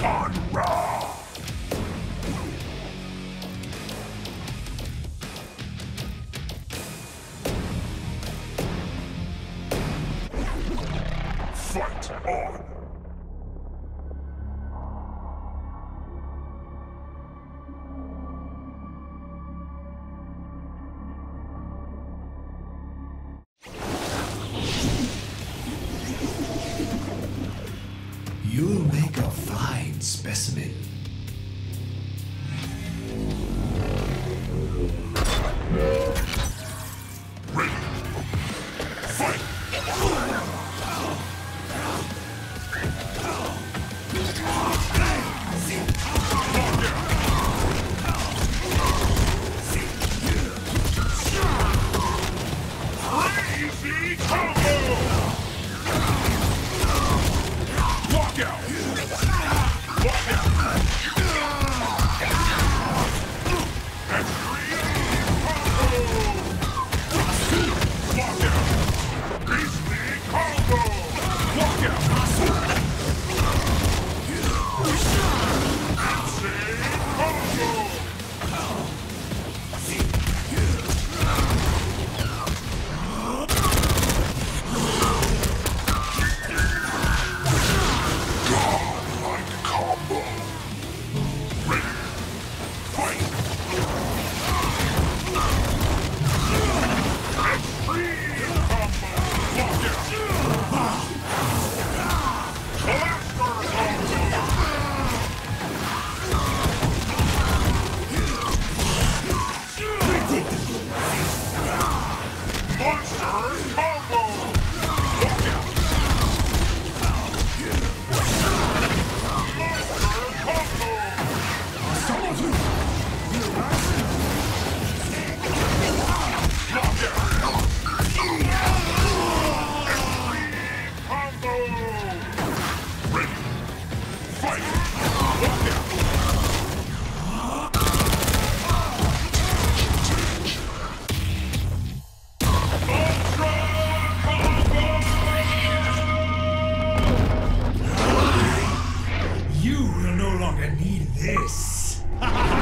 Fight on! You'll make a fine specimen. Ready! Fight! Crazy combo! Walk out! Walk out! Extreme combo! Walk out! Beastly combo! Walk out! Insane combo! Godlike combo! Ready! Fight! Extreme combo! Walk out! Blaster combo! Monster combo! Walk out! Monster combo! Walk out! Extreme combo! Ready! Fight! Walk out! Ultra combo! You will no longer need this.